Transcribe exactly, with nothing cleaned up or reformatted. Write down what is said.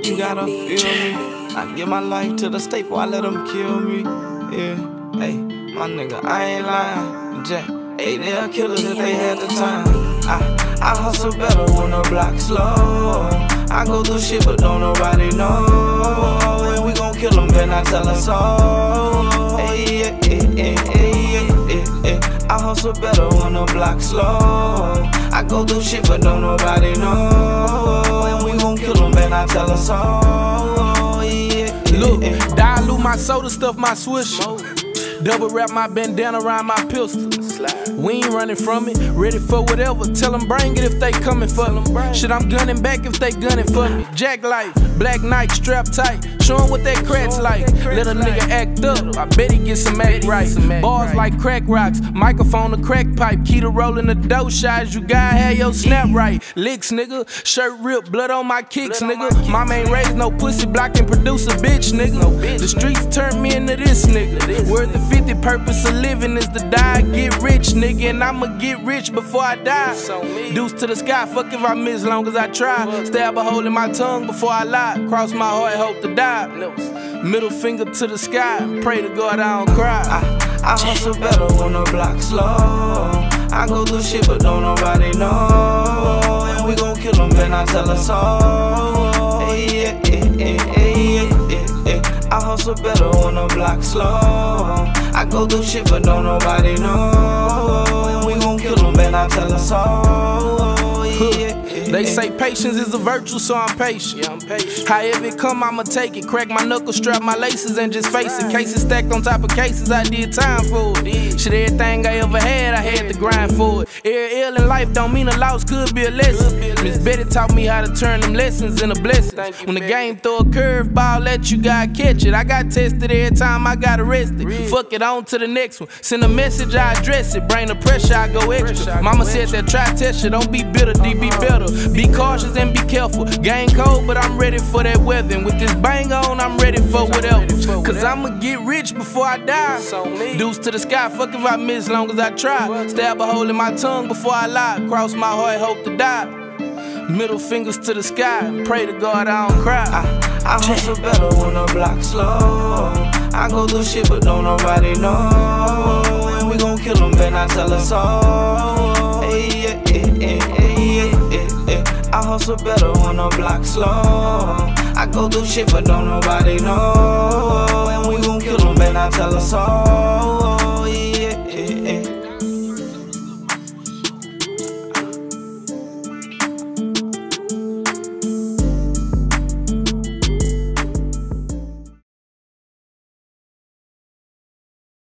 You gotta feel me. I give my life to the state before I let them kill me. Yeah, hey, my nigga, I ain't lying. Jack, hey, they'll kill us if they had the time. I, I hustle better when the block slow. I go through shit, but don't nobody know. And we gon' kill them, then I tell us all. Hey, yeah, yeah, yeah, yeah, yeah, yeah. I hustle better when the block slow. I go through shit, but don't nobody know. And we gon' kill them, then I tell us all. Yeah, yeah, look, yeah. dilute my soda, stuff my swish. Double wrap my bandana around my pistol. We ain't running from it, ready for whatever. Tell them bring it if they coming for me. Shit, I'm gunning back if they gunning for me. Jack life, black night, strap tight. Show 'em what that crack's like. Let a nigga act up, I bet he get some act right. Bars like crack rocks, microphone a crack pipe. Key to rolling the dough shots, you gotta have your snap right. Licks, nigga, shirt ripped, blood on my kicks, nigga. Mama ain't raised no pussy, block and produce a bitch, nigga. The streets turned me into this nigga. Worth the fifty, purpose of living is to die, get rich, nigga. And I'ma get rich before I die. Deuce to the sky, fuck if I miss long as I try. Stab a hole in my tongue before I lie. Cross my heart, hope to die. Middle finger to the sky, pray to God I don't cry. I, I hustle better when the block slow. I go through shit, but don't nobody know. And we gon' kill them, then I tell us all. Hey, yeah, yeah, yeah, yeah, yeah, yeah. I hustle better when the block slow. I go through shit, but don't nobody know. And we gon' kill them, then I tell us all. Yeah. They say patience is a virtue, so I'm patient. Yeah, I'm patient. However it come, I'ma take it. Crack my knuckles, strap my laces, and just face it. Cases stacked on top of cases, I did time for it. Shit, everything I ever had, I had to grind for it. Every ill in life don't mean a loss, could be a lesson. Miss Betty taught me how to turn them lessons into blessings. When the game throw a curveball at you, gotta catch it. I got tested every time I got arrested. Fuck it, on to the next one. Send a message, I address it. Bring the pressure, I go extra. Mama said that try test you, don't be bitter, D be better. Be cautious and be careful. Game cold, but I'm ready for that weather. And with this bang on, I'm ready for whatever. Cause I'ma get rich before I die. Deuce to the sky, fuck if I miss long as I try. Stab a hole in my tongue before I lie. Cross my heart, hope to die. Middle fingers to the sky, pray to God I don't cry. I, I hustle better when the block slow. I go through shit, but don't nobody know. And we gon' kill them, then I tell us all. Hey, yeah, yeah, yeah, yeah, yeah, yeah. I hustle better when the block slow. I go through shit, but don't nobody know. And we gon' kill them, then I tell us all.